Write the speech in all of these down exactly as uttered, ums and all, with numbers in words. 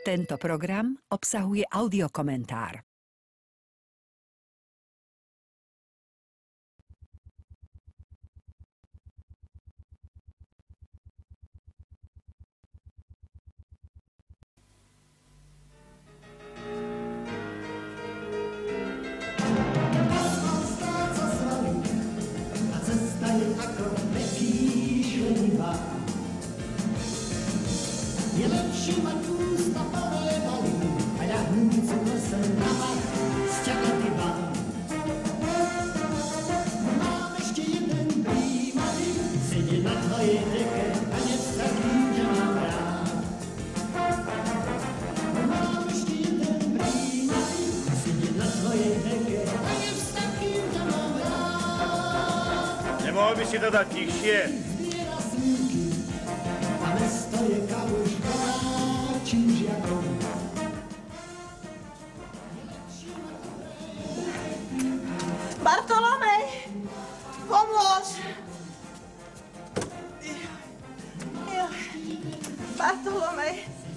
Tento program obsahuje audiokomentár. Nemohol by si to dať tichšie? Bartolomej, pomôž! Bartolomej.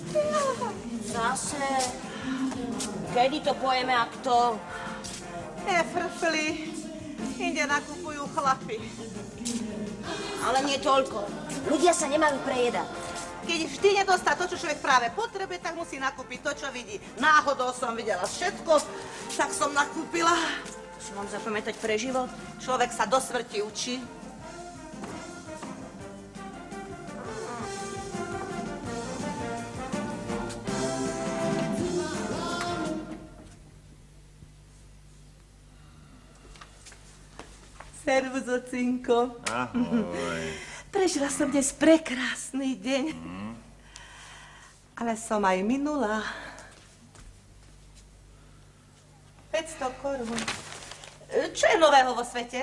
Zase. Kedy to pojeme a kto? Nefrfli. Inde nakupujú chlapi. Ale nie toľko. Ľudia sa nemajú prejedať. Keď vždy nedostá to, čo človek práve potrebuje, tak musí nakúpiť to, čo vidí. Náhodou som videla všetko, tak som nakúpila. Si mám zapamätať pre život? Človek sa do smrti učí. Servus, ocinko. Ahoj. Prežila som dnes prekrásny deň. Mm. Ale som aj minula. päťsto korún. Čo je nového vo svete?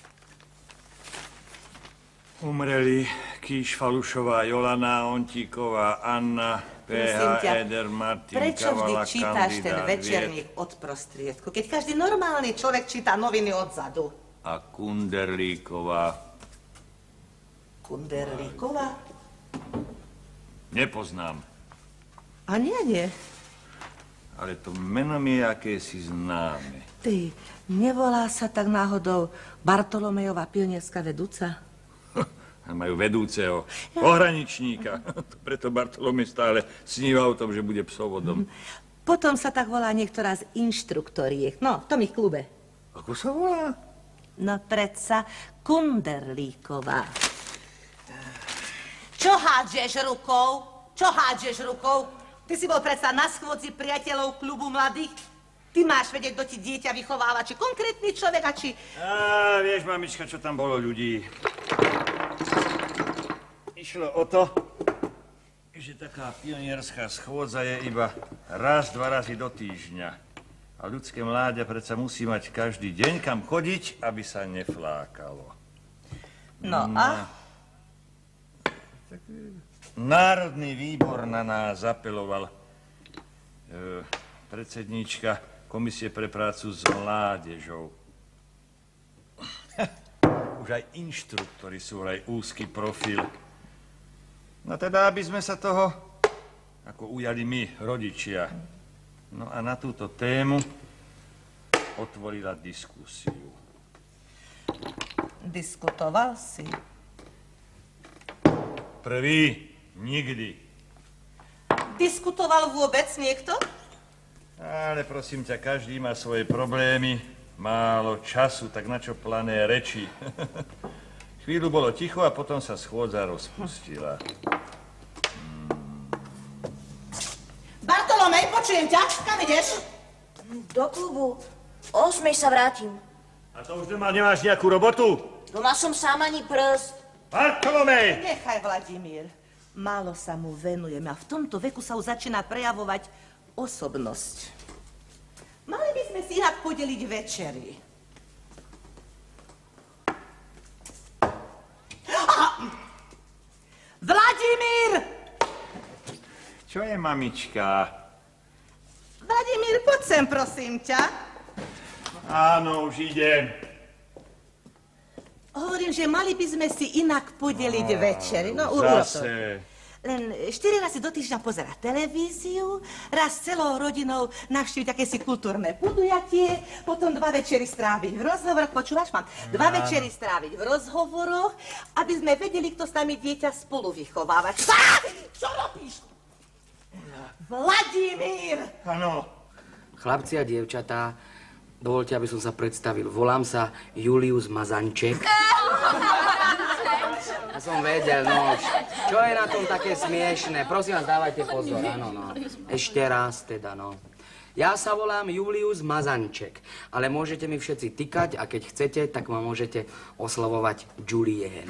Umreli Kýš Falušová, Jolana Ontíková, Anna, pé há, Eder, Martin, prečo Kavala, vždy čítaš ten kandidát, večerník od prostriedku, keď každý normálny človek číta noviny odzadu? a Kunderlíková. Kunderlíková? Nepoznám. A nie, nie. Ale to meno mi je akési známe. Ty, nevolá sa tak náhodou Bartolomejová pionierská vedúca? Majú vedúceho pohraničníka. Preto Bartolomej stále sníva o tom, že bude psovodom. Potom sa tak volá niektorá z inštruktoriek. No, v tom ich klube. Ako sa volá? No predsa Kunderlíková. Čo hádžeš rukou? Čo hádžeš rukou? Ty si bol predsa na schôdzi priateľov klubu mladých? Ty máš vedieť, kto ti dieťa vychováva, či konkrétny človek, a či... Á, vieš, mamička, čo tam bolo ľudí. Išlo o to, že taká pionierská schôdza je iba raz, dva razy do týždňa. A ľudské mláďa predsa musí mať každý deň kam chodiť, aby sa neflákalo. No a? Národný výbor na nás apeloval. E, predsedníčka Komisie pre prácu s mládežou. Už aj inštruktori sú aj úzky profil. No teda, aby sme sa toho ako ujali my, rodičia. No a na túto tému otvorila diskusiu. Diskutoval si? Prvý, nikdy. Diskutoval vôbec niekto? Ale prosím ťa, každý má svoje problémy, málo času, tak na čo plané reči. Chvíľu bolo ticho a potom sa schôdza rozpustila. Bartolomej, počujem ťa. Kam ideš? Do klubu. O osmej sa vrátim. A to už doma nemáš nejakú robotu? Doma som sám ani prst. Bartolomej! Nechaj, Vladimír. Málo sa mu venujeme a v tomto veku sa už začína prejavovať osobnosť. Mali by sme si inak podeliť večery. Aha! Vladimír! Čo je, mamička? Vladimír, poď sem, prosím ťa. Áno, už idem. Hovorím, že mali by sme si inak podeliť Á, večery. No, urob to. Zase. len štyri razy do týždňa pozerať televíziu, raz celou rodinou navštíviť akési kultúrne podujatie, potom dva večery stráviť v rozhovoroch, počúvaš, mám? Dva no. večery stráviť v rozhovoroch, aby sme vedeli, kto s nami dieťa spolu vychovávať. Á! Čo robíš? Vladimír! Áno. Chlapci a dievčatá, dovoľte, aby som sa predstavil. Volám sa Julius Mazanček. Ja som vedel, no, čo je na tom také smiešné? Prosím vás, dávajte pozor, áno, no. Ešte raz teda, no. Ja sa volám Julius Mazanček, ale môžete mi všetci tykať a keď chcete, tak ma môžete oslovovať Julien.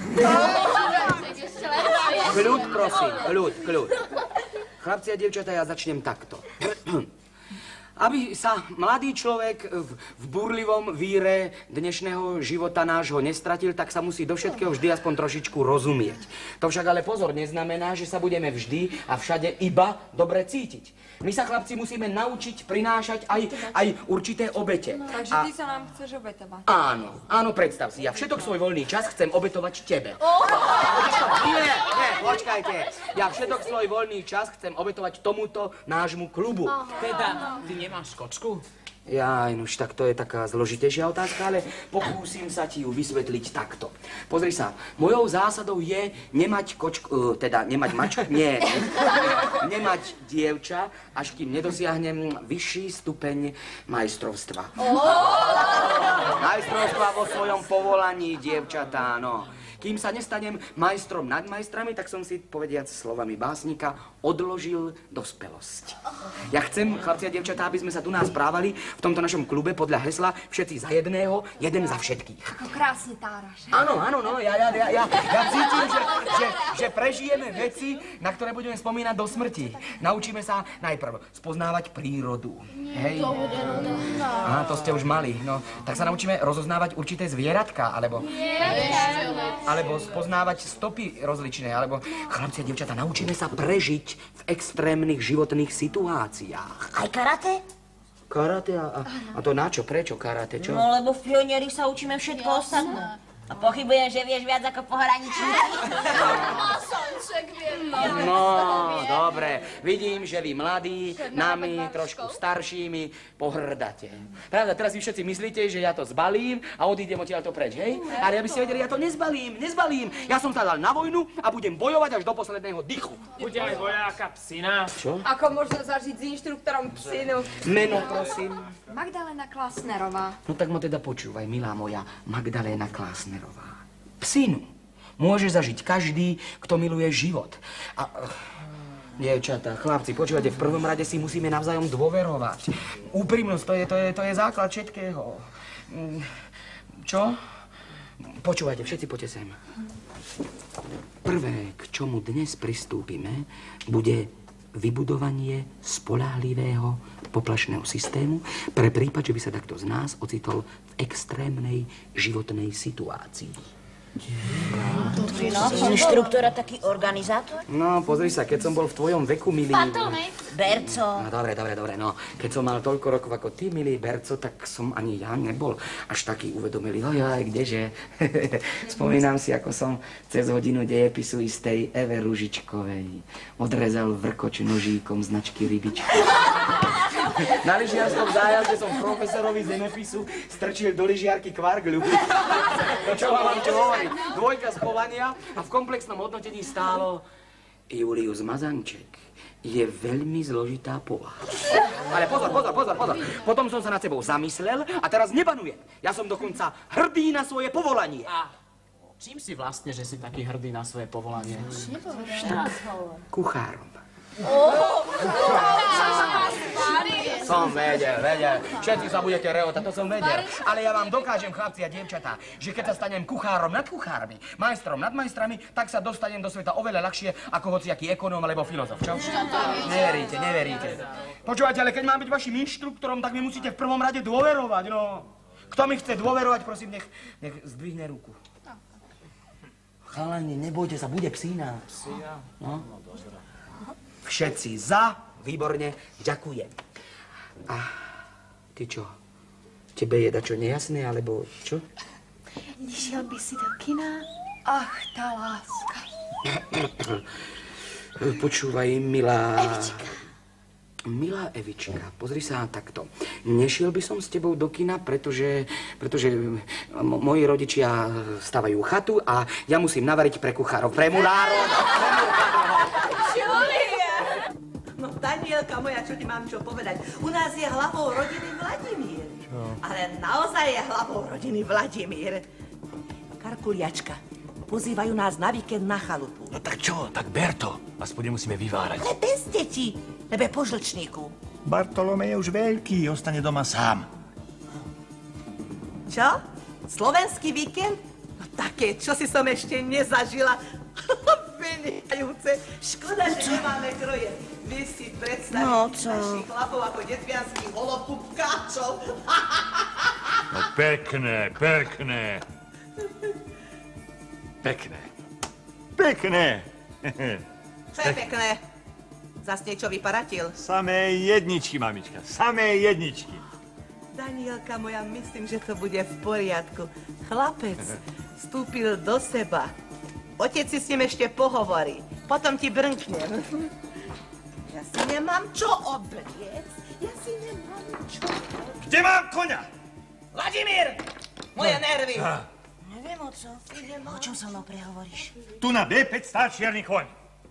Kľud, prosím, kľud, kľud. Chlapci a dievčatá, ja začnem takto. Aby sa mladý človek v, v búrlivom víre dnešného života nášho nestratil, tak sa musí do všetkého vždy aspoň trošičku rozumieť. To však ale pozor neznamená, že sa budeme vždy a všade iba dobre cítiť. My sa, chlapci, musíme naučiť prinášať aj, aj určité obete. No, takže a... ty sa nám chceš obetovať. Áno, áno, predstav si, ja všetok svoj voľný čas chcem obetovať tebe. Oh! Nie, nie, počkajte. Ja všetok svoj voľný čas chcem obetovať tomuto nášmu klubu. Aha. Teda, ty nemáš kočku? Jaj, nuž, tak to je taká zložitejšia otázka, ale pokúsim sa ti ju vysvetliť takto. Pozri sa, mojou zásadou je nemať kočku, uh, teda nemať mačku, nie, nemať dievča, až kým nedosiahnem vyšší stupeň majstrovstva. Oh! Majstrovstva vo svojom povolaní, dievčatá, no. Kým sa nestanem majstrom nad majstrami, tak som si, povediac slovami básnika, odložil dospelosť. Ja chcem, chlapci a dievčatá, aby sme sa tu nás správali v tomto našom klube podľa hesla všetci za jedného, jeden za všetkých. Ako krásne táraš. Áno, áno, no, ja, ja, ja, ja, ja cítim, že, že, že prežijeme veci, na ktoré budeme spomínať do smrti. Naučíme sa najprv spoznávať prírodu. Hej? To bude no, Á, to ste už mali, no. Tak sa naučíme rozoznávať určité zvieratka, alebo... alebo spoznávať stopy rozličné, alebo chlapci a dievčatá, naučíme sa prežiť v extrémnych životných situáciách. Aj karate? Karate? A, a to na čo? Prečo karate? Čo? No, lebo v pionieri sa učíme všetko ostatné. A pochybujem, že vieš viac ako pohraničníci. No, dobre. Vidím, že vy mladí, nami, trošku staršími, pohrdate. Pravda, teraz vy všetci myslíte, že ja to zbalím a odídem odtiaľto preč, hej? Ale aby ste vedeli, ja to nezbalím, nezbalím. Ja som sa dal na vojnu a budem bojovať až do posledného dychu. Bude aj vojáka psina. Čo? Ako možno zažiť s inštruktorom psinu? Meno, prosím. Magdalena Klasnerová. No tak ma teda počúvaj, milá moja Magdalena Klasnerová. Psinu môže zažiť každý, kto miluje život. A... Dievčatá, chlapci, počúvajte, v prvom rade si musíme navzájom dôverovať. Úprimnosť, to je, to je, to je základ všetkého. Čo? Počúvajte, všetci poďte sem. Prvé, k čomu dnes pristúpime, bude vybudovanie spoľahlivého poplašného systému pre prípad, že by sa takto z nás ocitol v extrémnej životnej situácii. Inštruktor a taký organizátor? No, pozri sa, keď som bol v tvojom veku, milý... Berco. No, dobre, dobre, dobre, no. Keď som mal toľko rokov ako ty, milý Berco, tak som ani ja nebol až taký uvedomelý. Ojaj, kdeže? Spomínam si, ako som cez hodinu dejepisu istej Eve Ružičkovej odrezal vrkoč nožíkom značky Rybička. Na lyžiarskom zájazde som profesorovi zemepisu strčil do lyžiarky kvargľu. No čo vám čo hovorí? Dvojka z chovania a v komplexnom hodnotení stálo Julius Mazanček je veľmi zložitá povaha. Ale pozor, pozor, pozor, pozor. Potom som sa nad sebou zamyslel a teraz nebanujem. Ja som dokonca hrdý na svoje povolanie. A čím si vlastne, že si taký hrdý na svoje povolanie? Tak, kuchárom. Som vedel, vedel. Všetci sa budete reotať, to som vedel. Ale ja vám dokážem, chlapci a dievčatá, že keď sa stanem kuchárom nad kuchármi, majstrom nad majstrami, tak sa dostanem do sveta oveľa ľahšie ako hociaký ekonóm alebo filozof, čo? Neveríte, neveríte. Počúvate, ale keď mám byť vašim inštruktorom, tak mi musíte v prvom rade dôverovať, no. Kto mi chce dôverovať, prosím, nech, nech zdvihne ruku. Chalani, nebojte sa, bude psína. Psína? No. Všetci za, výborne, ďakujem. A ty čo? Tebe je dačo nejasné, alebo čo? Nešiel by si do kina? Ach, tá láska. Počúvaj, milá... Evička. Milá Evička, pozri sa takto. Nešiel by som s tebou do kina, pretože, pretože moji rodičia stavajú chatu a ja musím navariť pre kuchárov, pre mulárov. Julia! No, Danielka moja, čo ti mám čo povedať? U nás je hlavou rodiny Vladimír. Čo? Ale naozaj je hlavou rodiny Vladimír. Karkuliačka, pozývajú nás na víkend na chalupu. No tak čo, tak ber to. Aspoň nemusíme vyvárať. Ale bez detí, lebo po žlčníku. Bartolomej je už veľký, ostane doma sám. Čo? Slovenský víkend? No také, čo si som ešte nezažila. Vynikajúce. Škoda, že nemáme kroje. Vy si predstavíte No, co? našich chlapov ako detvianských holopupkáčov. No pekné, pekné. Pekné. Pekné. Čo je pekné? Zas niečo vyparatil. Samé jedničky, mamička, samé jedničky. Danielka moja, myslím, že to bude v poriadku. Chlapec vstúpil do seba. Otec si s ním ešte pohovorí. Potom ti brnknem. Ja si nemám čo obliec. Ja si nemám čo obliec. Kde mám koňa? Vladimír! Moje nervy! Neviem, oco. O čom so mnou prehovoríš? Tu na bé päť stál čierny koň.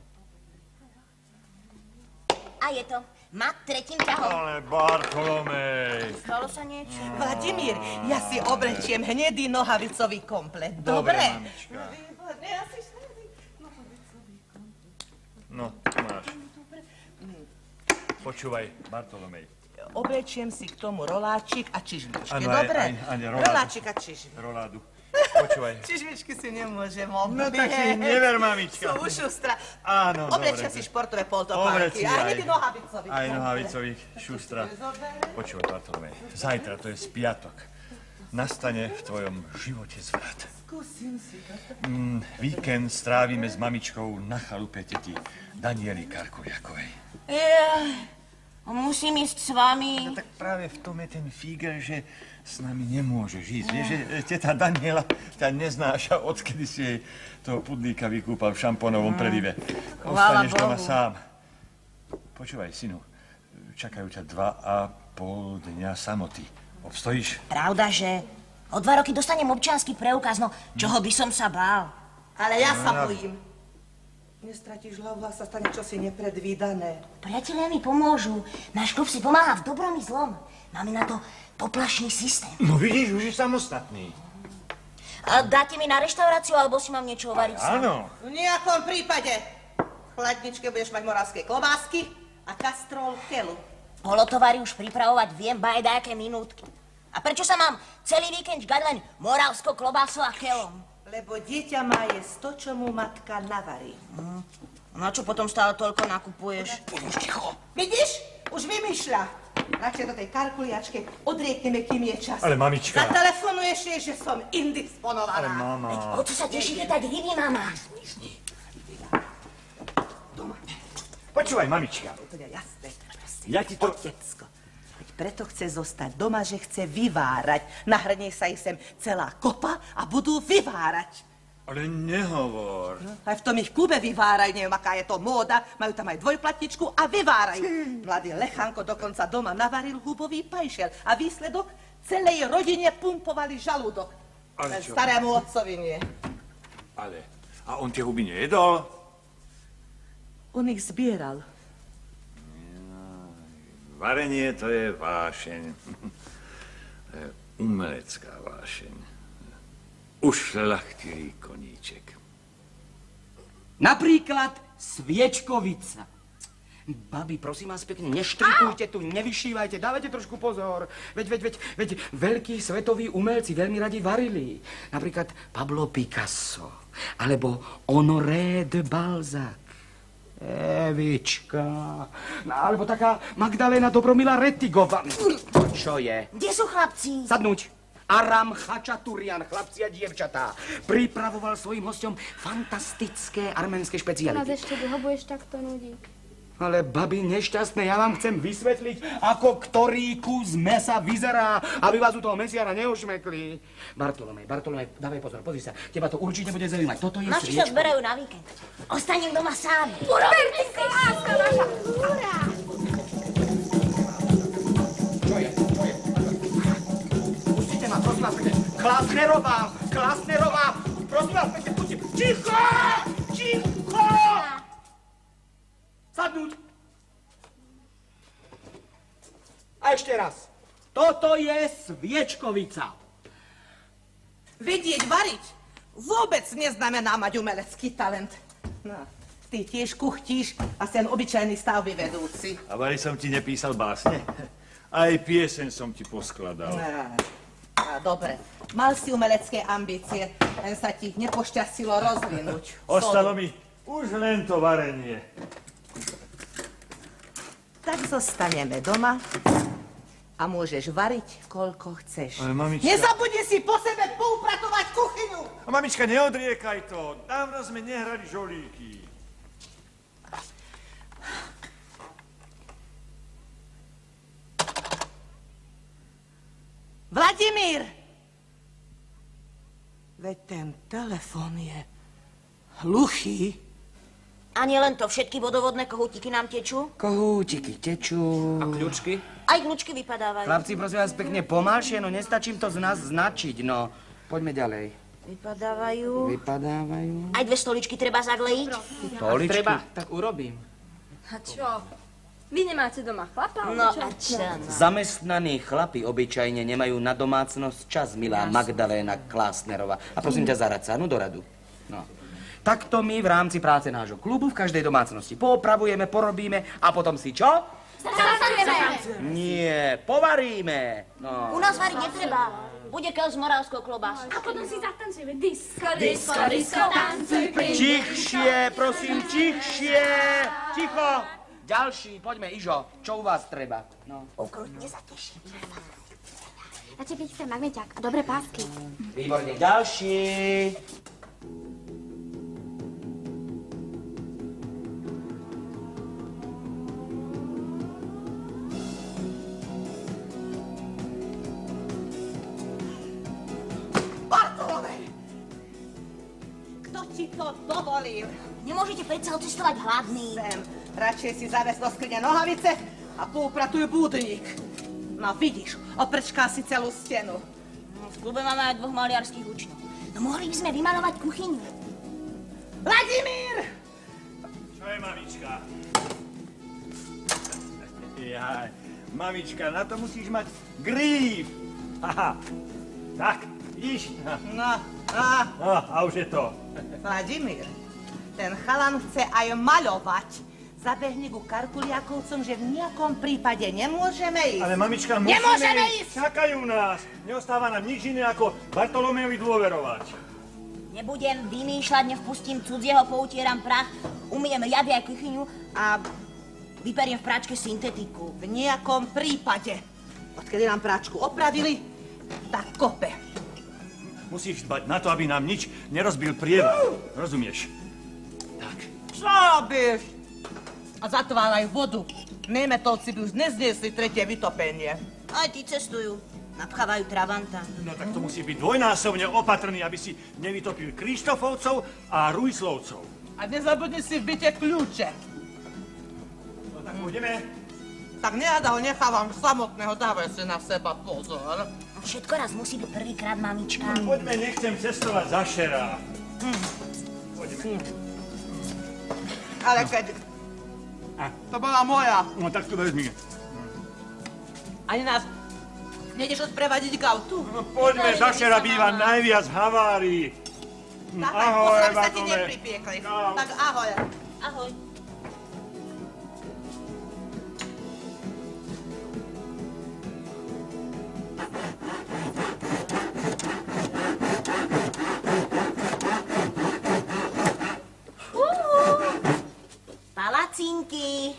A je to. Má tretím ťahom. Ale Bartolomej. Stalo sa niečo? Vladimír, ja si oblečiem hnedý nohavicový komplet. Dobre, Dobre? mamička. Výborne, ja si hnedý nohavicový komplet. No, tu máš. Počúvaj, Bartolomej. Oblečiem si k tomu roláčik a čižmičky, Áno, aj- dobre? aj- aj roládu. Roláčik a čižmičky. Roládu. Počúvaj. Čižmičky si nemôžem oblieť. No tak si ich never, mamička. Sú ušustra. Áno, Oblečiem dobre. si športové Oblec poltopánky. si A aj- hnedý nohavicový Aj komplet. nohavicových šustra. Počúvaj, Bartolomej, zajtra, to je spiatok, nastane v tvojom živote zvrat. Skúsim si to. Mm, víkend strávime s mamičkou na chalupe teti Daniely Karkuliakovej. Jaj, musím ísť s vami. No tak práve v tom je ten fígel, že s nami nemôžeš ísť. Vieš, že teta Daniela ťa neznáša, odkedy si jej toho pudlíka vykúpal v šampónovom prelive. Chvála Ostaneš doma Bohu. sám. Počúvaj, synu, čakajú ťa dva a pol dňa samoty. Obstojíš? Pravda, že o dva roky dostanem občiansky preukaz, no čoho by som sa bál? Ale ja sa bojím. Nestratíš hlavu a sa stane čosi nepredvídané. Priatelia mi pomôžu. Náš klub si pomáha v dobrom i zlom. Máme na to poplašný systém. No vidíš, už je samostatný. A dáte mi na reštauráciu, alebo si mám niečo ovariť sám? Áno. V nejakom prípade. V chladničke budeš mať moravské klobásky a kastrol keľu. Polotovary už pripravovať viem bajdáke minútky. A prečo sa mám celý víkend žgať len moravskou klobásou a keľom? Lebo dieťa má jesť to, čo mu matka navarí. Hm. Na čo potom stále toľko nakupuješ? Už ticho. Vidíš? Už vymýšľa. Radšej do tej kalkuliačke odriekneme, kým je čas. Ale mamička. Zatelefonuješ jej, že som indisponovaná. Ale mama. O čo sa tešíte tak rybí, mama? Počúvaj, mamička. To je jasné. Proste. Ja ti to... Otecko. Veď preto chce zostať doma, že chce vyvárať. Nahrnie sa jej sem celá kopa a budú vyvárať. Ale nehovor. Aj v tom ich klube vyvárajú, neviem, aká je to móda. Majú tam aj dvojplatničku a vyvárajú. Mladý Lechanko dokonca doma navaril hubový pajšel a výsledok celej rodine pumpovali žalúdok. Ale Len čo? starému otcovi nie. Ale, a on tie huby nejedol? On ich zbieral. Varenie to je vášeň. To je umelecká vášeň. Ušľachtilý koníček. Napríklad sviečkovica. Babi, prosím vás pekne, neštrikujte tu, nevyšívajte, dávajte trošku pozor. Veď, veď, veď, veď, veľkí svetoví umelci veľmi radi varili. Napríklad Pablo Picasso, alebo Honoré de Balzac. Evička. No, alebo taká Magdalena Dobromila Rettigová. Čo je? Kde sú chlapci? Sadnúť. Aram Chačaturian, chlapci a dievčatá, pripravoval svojim hosťom fantastické arménske Nás špeciality. ešte dlho budeš takto nudiť. Ale babi nešťastné, ja vám chcem vysvetliť, ako ktorý kus mesa vyzerá, aby vás u toho mesiara neošmekli. Bartolomej, Bartolomej, dávaj pozor, pozri sa, teba to určite bude zaujímať. Toto je Naši sa sviečka. zberajú na víkend. Ostanem doma sám. Urobte si, láska naša. Urá! Čo je? Čo je? Pustite ma, prosím vás pekne. Klasnerová, Klasnerová, prosím vás pekne, pustite. Ticho! Ticho! Sadnúť. A ešte raz. Toto je sviečkovica. Vedieť variť vôbec neznamená mať umelecký talent. No, ty tiež kuchtíš a ten obyčajný stavby vedúci. A vari som ti nepísal básne? Aj pieseň som ti poskladal. Á, á, dobre, mal si umelecké ambície, len sa ti nepošťastilo rozvinúť. Ostalo mi už len to varenie. Tak zostaneme doma a môžeš variť, koľko chceš. Ale mamička... Nezabudni si po sebe poupratovať kuchyňu! A mamička, neodriekaj to. Dávno sme nehrali žolíky. Vladimír! Veď ten telefon je hluchý. A nie len to, všetky vodovodné kohútiky nám tečú. Kohútiky tečú. A kľúčky? Aj kľúčky vypadávajú. Chlapci, prosím vás pekne, pomalšie, no nestačím to z nás značiť, no. Poďme ďalej. Vypadávajú. Vypadávajú. Aj dve stoličky treba zaglejiť. Stoličky. Treba, tak urobím. A čo? Vy nemáte doma chlapa? No čo? a čo? No. Zamestnaní chlapi obyčajne nemajú na domácnosť čas, milá Magdaléna Klásnerová. A prosím ťa, zarad sa, no do radu. No. Takto my v rámci práce nášho klubu v každej domácnosti poopravujeme, porobíme a potom si čo? Zatancujeme! Nie, povaríme. No. U nás variť netreba. Bude keľ s moravskou klobásou. A potom si zatancujeme. Disko, disko, disko, tancuj, plyn. Tichšie, prosím, tichšie. Ticho. Ďalší, poďme, Ižo, čo u vás treba? No. Ukrutne sa teším. Radšej píšte magneťák a dobré pásky. Výborne, ďalší. Bartolomej! Kto ti to dovolil? Nemôžete predsa odcestovať hladný. Sem, radšej si zaves do skrine nohavice a poupratuj búdnik. No vidíš, oprčká si celú stenu. No, v klube máme aj dvoch maliarských učňov. No mohli by sme vymalovať kuchyňu. Vladimír! Čo je, mamička? Jaj, mamička, na to musíš mať gríf. Haha, tak, iš. No, a No, a už je to. Vladimír, ten chalan chce aj maľovať. Zabehni ku Karkuliakovcom, že v nejakom prípade nemôžeme ísť. Ale mamička, musíme Nemôžeme ísť. ísť! Čakajú nás. Neostáva nám nič iné, ako Bartolomejovi dôverovať. Nebudem vymýšľať, nevpustím cudzieho, poutieram prach, umiem riady aj kuchyňu a vyperiem v práčke syntetiku. V nejakom prípade. Odkedy nám práčku opravili, tak kope. Musíš dbať na to, aby nám nič nerozbil prievar. Rozumieš? Tak. Čo robíš? A zatváraj vodu. Németovci by už nezniesli tretie vytopenie. Aj tí cestujú, napchávajú travanta. No tak to musí byť dvojnásobne opatrný, aby si nevytopil Krištofovcov a Rujslovcov. A nezabudni si v byte kľúče. No tak pôjdeme. Tak nejada ho nechávam samotného, dávaj si na seba pozor. Všetko raz musí byť prvýkrát, mamička. Poďme, nechcem cestovať za šerá. Poďme. Ale keď... A? To bola moja. No tak to vezmi. Ani nás nejdeš odprevadiť k autu? No poďme, za šera býva najviac v havárii. Tak, Ahoj, pozor, aby sa ti Bartolomej. nepripiekli. Čau. Tak ahoj. Ahoj. Palacinky.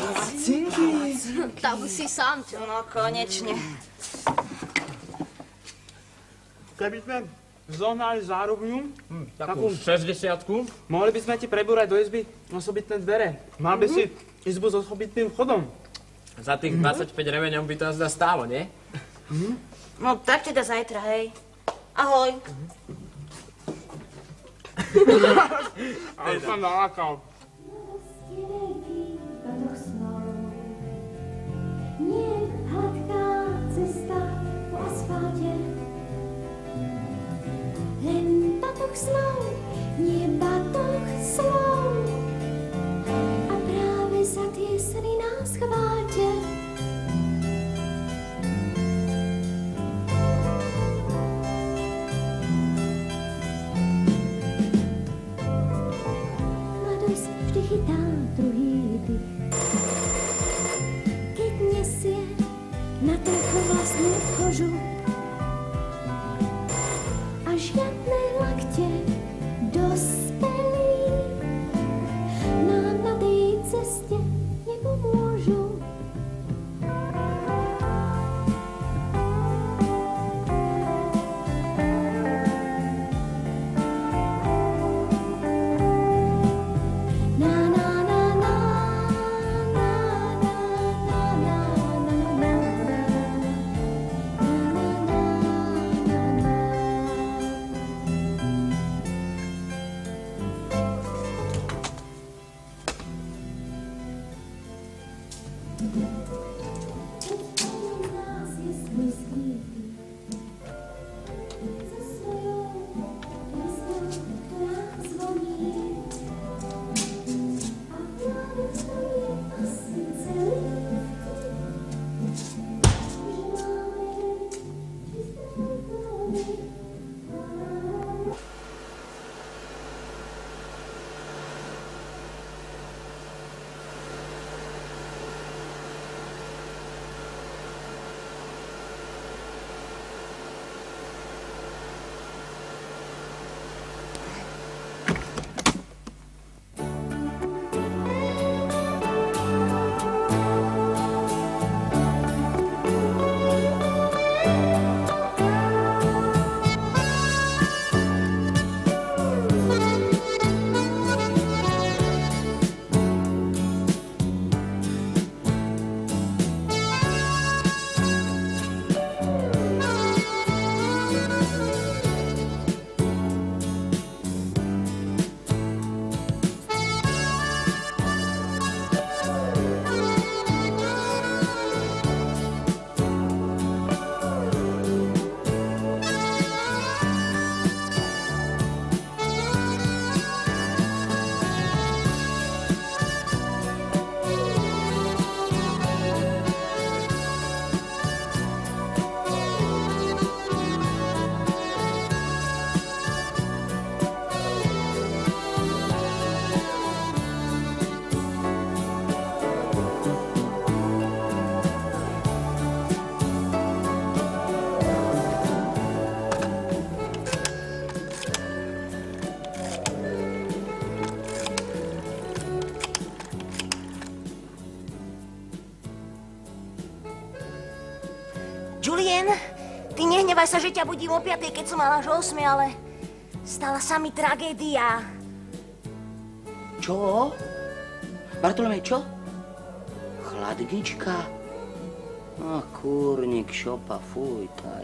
Tak už si sám, čo? No konečne. Keby sme zohnali zárubňu. Hm, takú šesťdesiatku. Mohli by sme ti prebúrať do izby osobitné dvere. Mal by si izbu s osobitným vchodom. Za tých dvadsaťpäť remeňov by to azda stálo, nie? No tak teda zajtra, hej. Ahoj. Ale som nalákal. Nie hladká cesta po asfálte, len batoh snov, nie batoh slov. A práve za tie sny nás chváľte. Mladosť vždy chytá druhý dých, keď nesie na trh vlastnú kožu a žiadne lakte dospelí nám na tej ceste nepomôžu. Julien, ty nehnevaj sa, že ťa budím o piatej, keď som mala až o osmej, ale stala sa mi tragédia. Čo? Bartolomej, čo? Chladnička? A kúrnik, šopa, fuj, taj.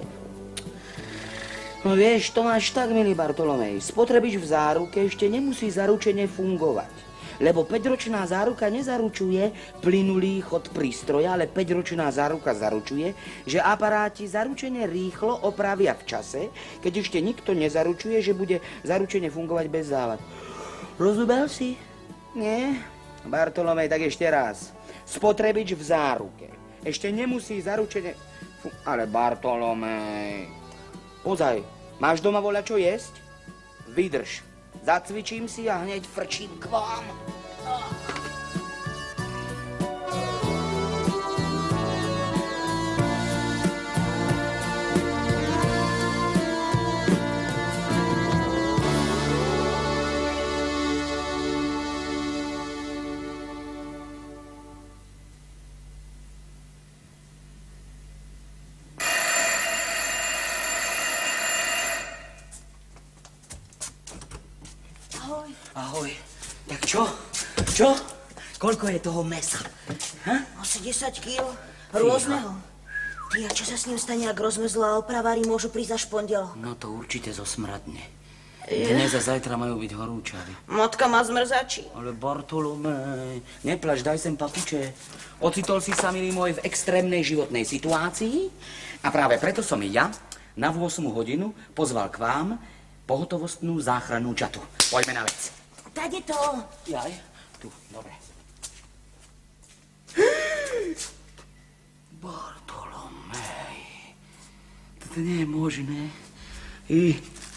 No vieš, to máš tak, milý Bartolomej. Spotrebič v záruke ešte nemusí zaručene fungovať. Lebo päťročná záruka nezaručuje plynulý chod prístroja, ale päťročná záruka zaručuje, že aparáti zaručene rýchlo opravia v čase, keď ešte nikto nezaručuje, že bude zaručene fungovať bez závad. Rozumel si? Nie? Bartolomej, tak ešte raz. Spotrebič v záruke ešte nemusí zaručene... Fú, ale Bartolomej... Ozaj, máš doma voľačo jesť? Vydrž. Zacvičím si a hneď frčím k vám. Ahoj. Tak čo? Čo? Koľko je toho mesa? Ha? Asi desať kíl. Rôzneho. Ty, a čo sa s ním stane, ak rozmrzlo a opravári môžu prísť až v pondelok? No to určite zosmradne. Dnes a zajtra majú byť horúčaví. Matka má zmrzačí. Ale Bartolomej, neplač, daj sem papuče. Ocitol si sa, milý môj, v extrémnej životnej situácii a práve preto som i ja na ôsmu hodinu pozval k vám pohotovostnú záchrannú čatu. Poďme na vec. Tade to. Jaj, tu, dobre. Bartolomej, toto nie je možné. I...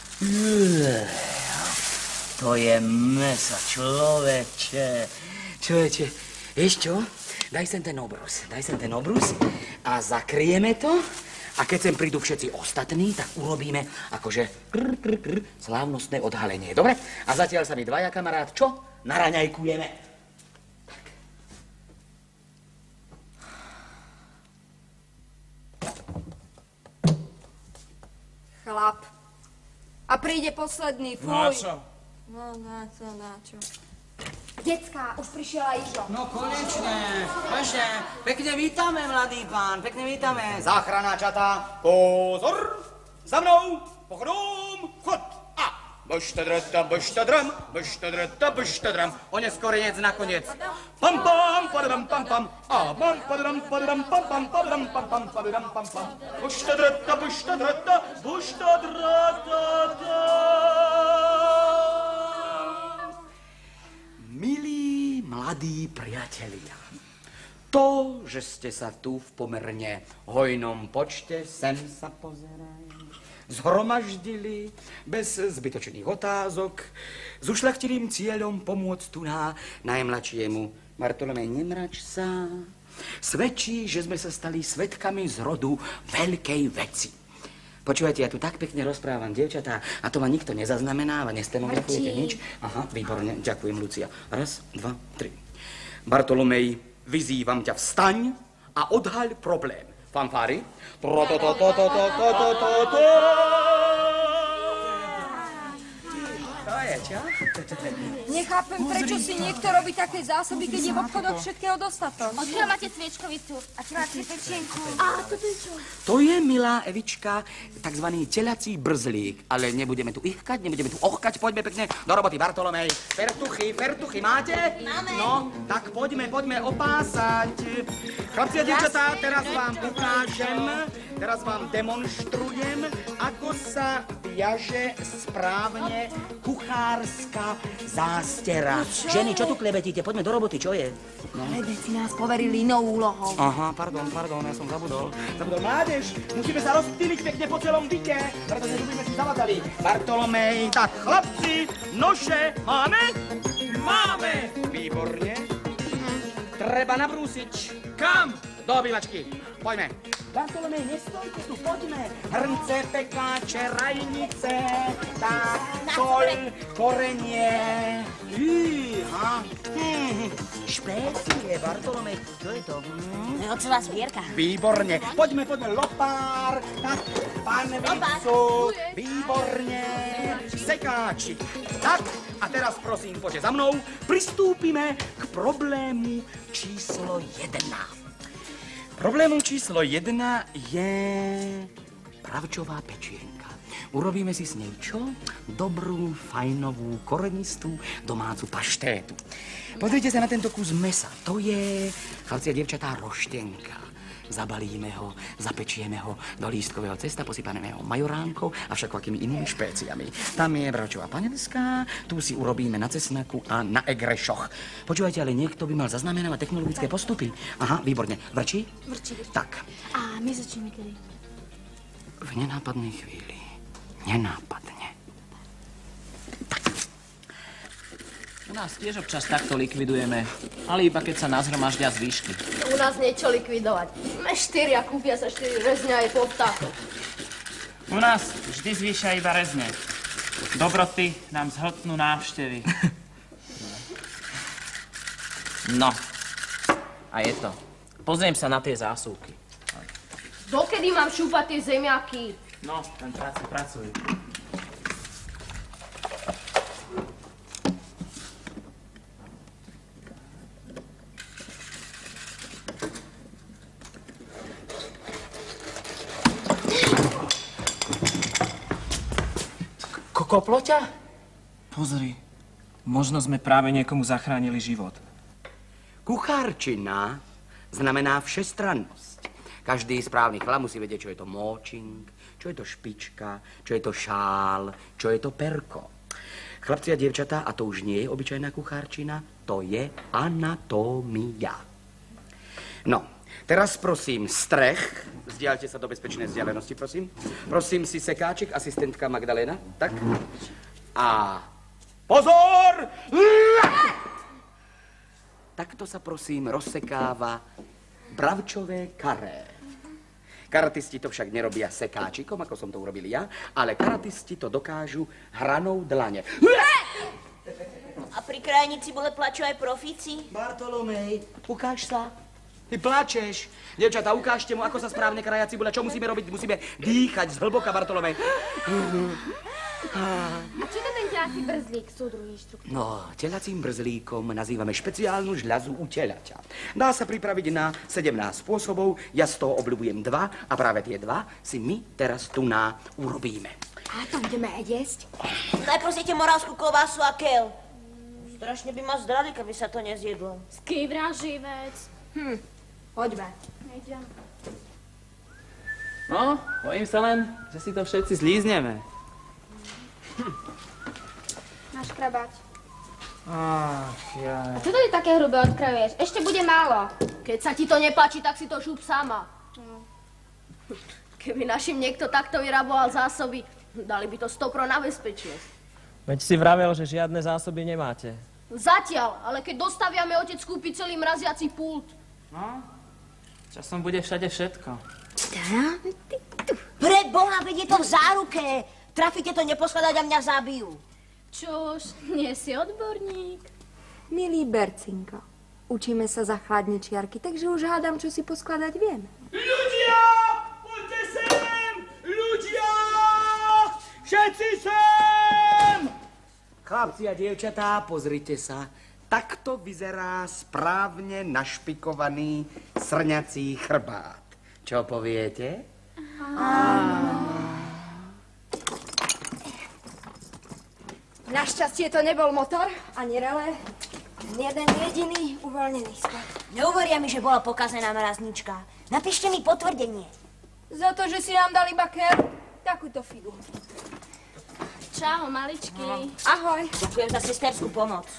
To je mesa, človeče. Človeče, vieš čo? Daj sem ten obrus, daj sem ten obrus a zakryjeme to. A keď sem prídu všetci ostatní, tak urobíme akože krr, krr, krr, slávnostné odhalenie. Dobre? A zatiaľ sa mi dvaja kamarát, čo? Naraňajkujeme. Chlap. A príde posledný, fuj. No a čo? No na čo, na čo. Decká, už prišiel aj Ižo. No konečne, konečne. Pekne vítame, mladý pán, pekne vítame. Záchranná čata, pozor, za mnou, pochodom, chod. A boštadrata, boštadram, boštadrata, boštadram. Oneskorenec nakoniec. Pam, pam, padram, pam, pam. A pam, padram, padram, pam, pam, padram, pam, pam, padram, pam, pam. Boštadrata, boštadrata, boštadrata. Milí mladí priatelia, to, že ste sa tu v pomerne hojnom počte, sem sa pozeraj, zhromaždili bez zbytočných otázok, s ušľachtilým cieľom pomôcť tu na najmladšiemu Bartolomej, nemrač sa, svedčí, že sme sa stali svedkami zrodu veľkej veci. Počúvajte, ja tu tak pekne rozprávam, dievčatá, a to ma nikto nezaznamenáva, nestenografujete nič. Aha, výborne, ďakujem, Lucia. Raz, dva, tri. Bartolomej, vyzývam ťa, vstaň a odhaľ problém. Fanfári. Tro-to-to-to-to-to-to-to-to. To je, čo? Nechápem, prečo si niekto robí také zásoby, keď je v obchodoch všetkého dostatok. Odkiaľ máte sviečkovicu? A čo máte pečenku? A toto je čo? To je, milá Evička, takzvaný telací brzlík. Ale nebudeme tu ichkať, nebudeme tu ochkať, poďme pekne do roboty, Bartolomej. Fertuchy, fertuchy máte? Máme. No, tak poďme, poďme opásať. Chlapci a dievčatá, teraz vám ukážem, teraz vám demonštrujem, ako sa viaže správne kuchárska zástera. Ženy, čo tu klebetíte? Poďme do roboty, čo je? No. Lebeci nás poverili inou úlohou. Aha, pardon, pardon, ja som zabudol. Zabudol, mládež, musíme sa rozptýliť pekne po celom byte, pretože tu by sme si zavadzali. Bartolomej, tak chlapci, nože máme? Máme! Výborne. Treba nabrúsiť. Kam? Do obývačky. Poďme. Bartolomej, nestojte tu, poďme. Hrnce, pekáče, rajnice, tak, sol, korenie. Iha. Hm. Špécie, Bartolomej, čo je to? Hm? Ocová zbierka. Výborne. Poďme, poďme, lopár, tak, panvicu, výborne, sekáči. Tak, a teraz prosím, poďte za mnou, pristúpime k problému číslo jedna. Problémom číslo jedna je pravčová pečienka. Urobíme si s nej čo? Dobrú, fajnovú, korenistú domácu paštétu. Pozrite sa na tento kus mesa. To je, chlapci a dievčatá, roštenka. Zabalíme ho, zapečieme ho do lístkového cesta, posypaneme ho majoránkou a všakvakými inými špéciami. Tam je bravčová panenská, tu si urobíme na cesnaku a na egrešoch. Počúvajte, ale niekto by mal zaznamenávať technologické postupy. Aha, výborne. Vrčí? Vrčí, vrčí. Tak. A my začneme kedy? V nenápadnej chvíli. Nenápadne. U nás tiež občas takto likvidujeme, ale iba keď sa nazhromaždia zvyšky. U nás niečo likvidovať. Sme štyri a kúpia sa štyri rezne aj po vtákov. U nás vždy zvýšia iba rezne. Dobroty nám zhltnú návštevy. No, a je to. Pozriem sa na tie zásuvky. Dokedy mám šúpať tie zemiaky? No, ten pracuj, pracuj. Koplo ťa? Pozri, možno sme práve niekomu zachránili život. Kuchárčina znamená všestrannosť. Každý správny chlap musí vedieť, čo je to móčing, čo je to špička, čo je to šál, čo je to perko. Chlapci a dievčatá, a to už nie je obyčajná kuchárčina, to je anatómia. No, teraz prosím strech, vzdialte sa do bezpečnej vzdialenosti, prosím. Prosím si sekáčik, asistentka Magdalena, tak. A pozor! Takto sa prosím rozsekáva bravčové karé. Karatisti to však nerobia sekáčikom, ako som to urobil ja, ale karatisti to dokážu hranou dlane. A pri krajnici bole plačú aj profíci? Bartolomej, ukáž sa. Ty plačeš. Dievčatá, ukážte mu, ako sa správne kraja cibule. Čo musíme robiť? Musíme dýchať zhlboka, Bartolomej. A čo to ten telací brzlík, súdruh inštruktor? No, telacím brzlíkom nazývame špeciálnu žľazu u telaťa. Dá sa pripraviť na sedemnásť spôsobov, ja z toho obľúbujem dva a práve tie dva si my teraz tu na urobíme. A to budeme aj jesť? Daj prosíte moravskú klobásu a kel. Strašne by ma zdrali, keby sa to nezjedlo. Skývraživec. Hm, poďme. Nejdem. No, bojím sa len, že si to všetci zlízneme. Hm. Máš krabať. Ach, jaj. A čo to ty také hrubé odkrajuješ? Ešte bude málo. Keď sa ti to nepáči, tak si to šúp sama. No. Keby našim niekto takto vyraboval zásoby, dali by to stopro na bezpečnosť. Veď si vravel, že žiadne zásoby nemáte. Zatiaľ, ale keď dostaviame, otec kúpi celý mraziaci pult. No, časom bude všade všetko. Pre Boha, veď je to v záruke. Trafíte to neposkladať a mňa zabijú. Čož, nie si odborník. Milý Bercinko, učíme sa za chladničiarky, takže už hádam, čo si poskladať vieme. Ľudia! Poďte sem! Ľudia! Všetci sem! Chlapci a dievčatá, pozrite sa. Takto vyzerá správne našpikovaný srňací chrbát. Čo poviete? Áno. Našťastie to nebol motor, ani relé. Jeden jediný uvoľnený sklad. Neuveria mi, že bola pokazená mraznička. Napíšte mi potvrdenie. Za to, že si nám dali baker, takúto figu. Čau, maličky. No. Ahoj. Ďakujem za sesterskú pomoc.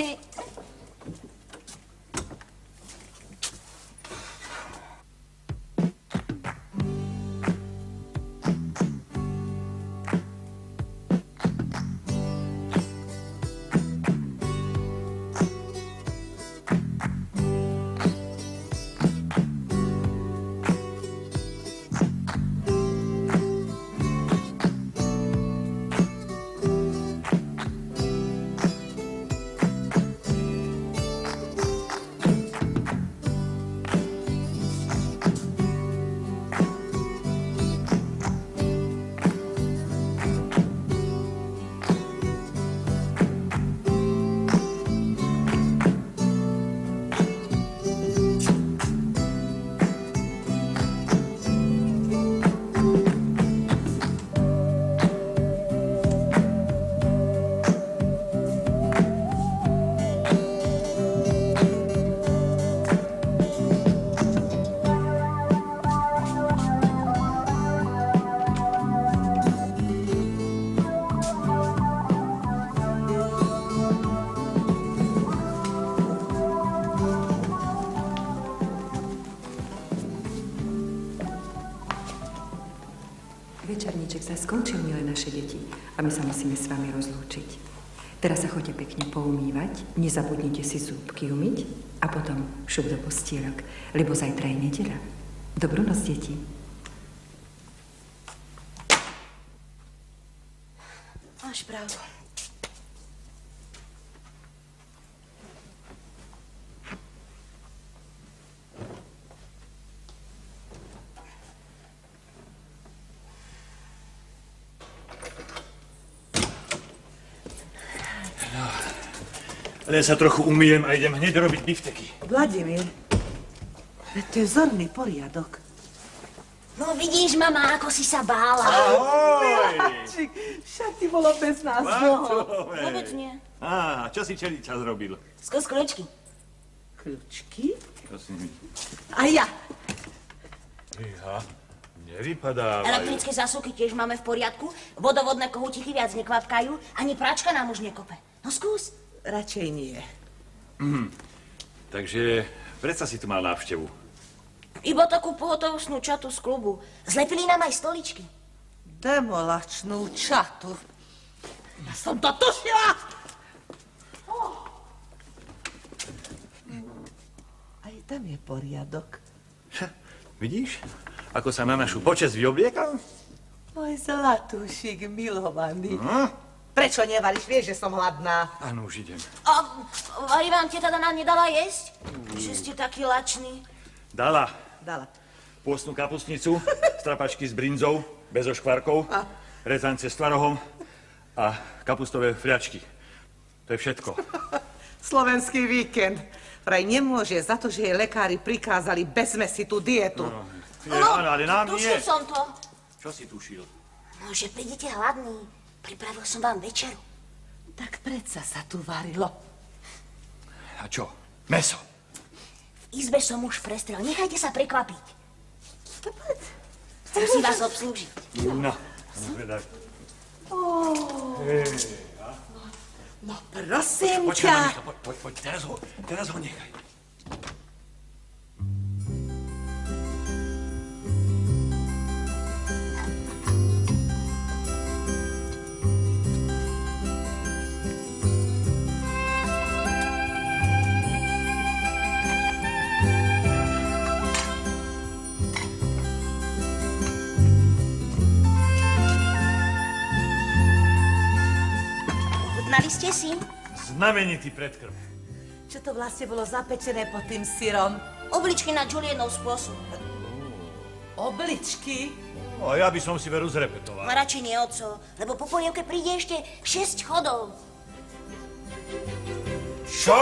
Večerníček sa skončil, milé naše deti, a my sa musíme s vami rozlúčiť. Teraz sa choďte pekne poumývať, nezabudnite si zúbky umyť a potom šup do postielok, lebo zajtra je nedeľa. Dobrú noc, deti. Máš pravdu. Ale ja sa trochu umyjem a idem hneď robiť bifteky. Vladimír, to je vzorný poriadok. No vidíš, mama, ako si sa bála. Ahoj! Miláčik, však ti bolo bez nás dlho. Vôbec nie. Á, čo si celý čas robil? Skús kľúčky. Kľúčky? Čo si mi... A ja. Iha, nevypadávajú. Elektrické zásuvky tiež máme v poriadku, vodovodné kohútiky viac nekvapkajú, ani práčka nám už nekope. No skús. Radšej nie. Mhm. Takže predsa si tu mal návštevu. Iba takú pohotovostnú čatu z klubu. Zlepili nám aj stoličky. Demolačnú čatu. Ja som to tušila! Oh. Aj tam je poriadok. Vidíš, ako sa na našu počesť vyobliekal? Môj zlatúšik milovaný. No? Prečo nevaríš? Vieš, že som hladná. Áno, už idem. A Vari vám teta nám nedala jesť? Že ste takí lační. Dala. Dala. Pôstnu kapustnicu, strapačky s brinzou, bez oškvarkov, a? rezance s tvarohom a kapustové fľačky. To je všetko. Slovenský víkend. Vraj nemôže za to, že jej lekári prikázali bezmesitú dietu. No, je, no áno, ale nám tušil nie. som to. Čo si tušil? No, že prídete hladný. Pripravil som vám večeru. Tak predsa sa tu varilo. A čo? Meso. V izbe som už prestrel. Nechajte sa prekvapiť. Chcem si vás obslúžiť. No, dobre, tak. Oh. Hey, no, prosím Počkaj, ťa. Mamička, poď, poď, poď, teraz ho, teraz ho nechaj. Ochutnali ste si? Znamenitý predkrm. Čo to vlastne bolo zapečené pod tým syrom? Obličky na Julienov spôsob. Obličky? No, ja by som si veru zrepetoval. A radšej nie, oco, lebo po polievke príde ešte šesť chodov. Čo?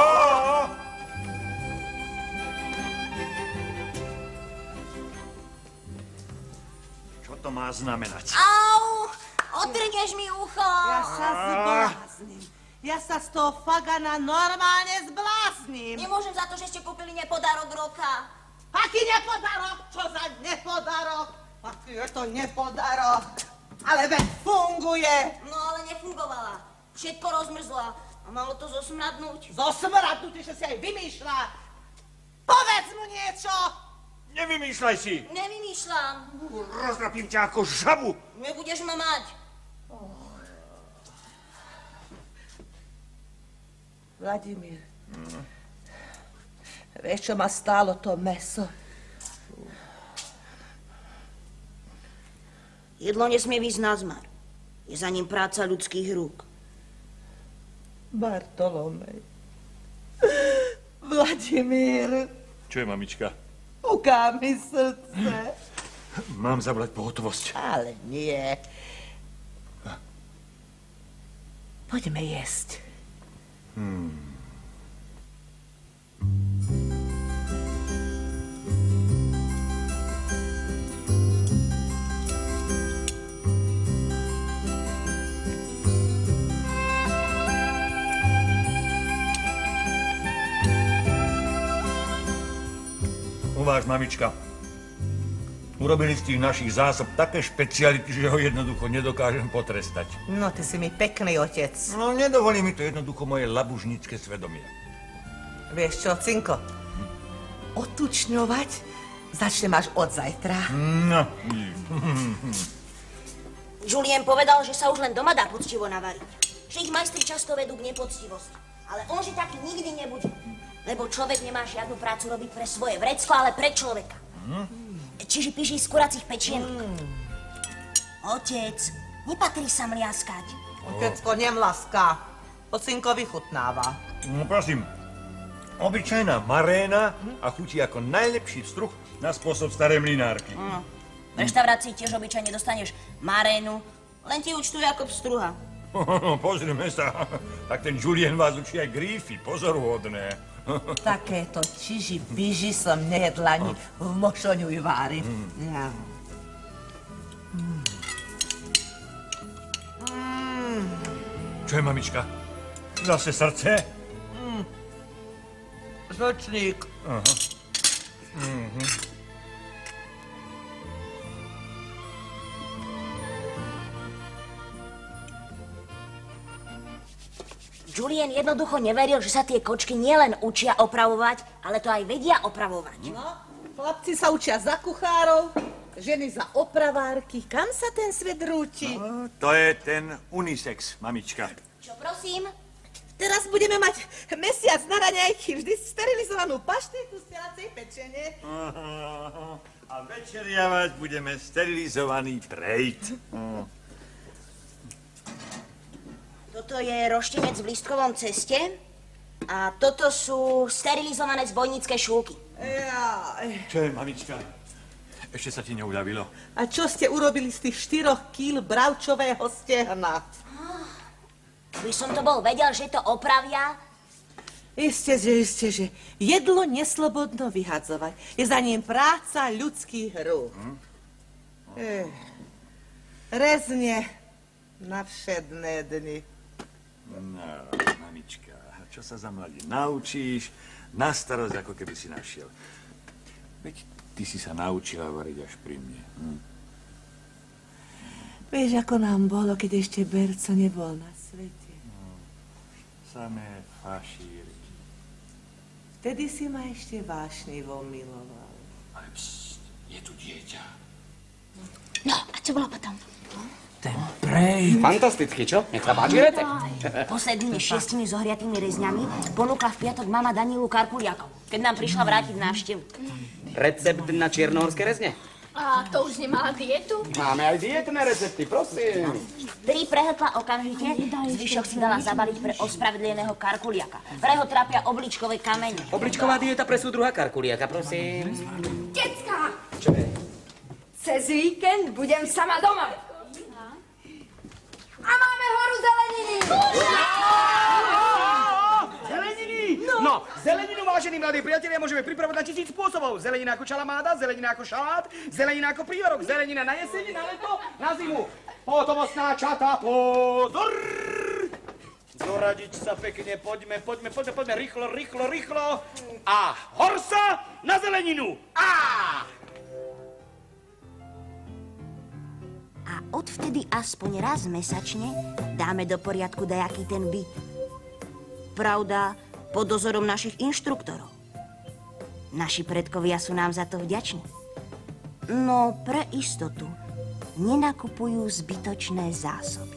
Čo to má znamenať? Au! Odtrhneš mi ucho! Ja sa zblázním. Ja sa z toho fagana normálne zblázním. Nemôžem za to, že ste kúpili nepodarok roka. Aký nepodarok? Čo za nepodarok? Aký je to nepodarok? Ale veď funguje. No ale nefungovala. Všetko rozmrzla. A malo to zosmradnúť. Zosmradnúť, že si aj vymýšľa. Povedz mu niečo. Nevymýšľaj si. Nevymýšľam. Roztrapím ťa ako žabu. Nebudeš ma mať. Vladimír, mm. vieš, čo ma stálo to mäso? Jedlo nesmie výsť na zmar. Je za ním práca ľudských rúk. Bartolomej. Vladimír. Čo je, mamička? Uká mi srdce. Mám zavolať pohotovosť. Ale nie. Poďme jesť. Hmm. Uváž, mamička. Urobili z tých našich zásob také špeciality, že ho jednoducho nedokážem potrestať. No, ty si mi pekný otec. No, nedovolí mi to jednoducho moje labužnícke svedomie. Vieš čo, Cinko? Hm? Otučňovať začnem až od zajtra. No. Julien povedal, že sa už len doma dá poctivo navariť. Že ich majstri často vedú k nepoctivosti. Ale on, že taký nikdy nebude. Lebo človek nemá žiadnu prácu robiť pre svoje vrecko, ale pre človeka. Hm? Čiže píši z kuracích pečienok. Mm. Otec, nepatrí sa mliaskať. Otecko nemlaská. Ocinko vychutnáva. No prosím, obyčajná maréna a chutí ako najlepší vstruh na spôsob starej mlinárky. Mm. V reštaurácii tiež obyčajne dostaneš marénu, len ti účtujú ako pstruha. Pozrime sa, tak ten Julien vás učí aj grífy, pozoruhodné. Takéto čiži biži som nejedla ani v mošoňuj vári. Mm. Ja. Čo je, mamička? Zase srdce? Mm. Žlčník. Aha. Mhm. Julien jednoducho neveril, že sa tie kočky nielen učia opravovať, ale to aj vedia opravovať. No, chlapci sa učia za kuchárov, ženy za opravárky. Kam sa ten svet rúti? No, to je ten unisex, mamička. Čo prosím? Teraz budeme mať mesiac na raňajky, vždy sterilizovanú paštetu z telacej pečene. A večeriavať budeme sterilizovaný prejt. Toto je roštinec v lístkovom ceste a toto sú sterilizované zbojnícke šúky. Jaj. Čo je, mamička? Ešte sa ti neuľavilo? A čo ste urobili z tých štyroch kíl bravčového stehna? By som to bol vedel, že to opravia. Isté, že isté, že jedlo neslobodno vyhadzovať. Je za ním práca ľudských rúk. Hm? Eh, rezne na všedné dny. No, mamička, čo sa za mladí naučíš, na starosť, ako keby si našiel. Veď ty si sa naučila variť až pri mne. Hm? Vieš, ako nám bolo, keď ešte Berco nebol na svete. No, samé fašírky. Vtedy si ma ešte vášnivo miloval. Ale pst, je tu dieťa. No, a čo bolo potom? Ten prejt. Fantastický, čo? Nech sa páči recept. Poslednými šiestimi zohriatými rezňami ponúkla v piatok mama Danielu Karkuliakov, keď nám prišla vrátiť návštevu. Recept na čiernohorské rezne? A to už nemá dietu? Máme aj dietné recepty, prosím. Tri prehltla okamžite, zvyšok si dala zabaliť pre ospravedleného Karkuliaka. Vraj ho trápia obličkové kamene. Obličková dieta pre súdruha Karkuliaka, prosím. Decka! Čo je? Cez víkend budem sama doma. A máme horu zeleniny! Zeleniny! No, zeleninu, vážení mladí priatelia, môžeme pripravať na tisíc spôsobov. Zelenina ako čalamáda, zelenina ako šalát, zelenina ako príorok, zelenina na jeseň, na leto, na zimu. Potomocná čata, pozor! Zoradiť sa pekne, poďme, poďme, poďme, poďme, rýchlo, rýchlo, rýchlo. A horsa na zeleninu! Á! A odvtedy aspoň raz mesačne dáme do poriadku dajaký ten byt. Pravda, pod dozorom našich inštruktorov. Naši predkovia sú nám za to vďační. No pre istotu nenakupujú zbytočné zásoby.